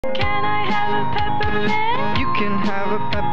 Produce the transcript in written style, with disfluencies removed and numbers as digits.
Can I have a peppermint? You can have a peppermint.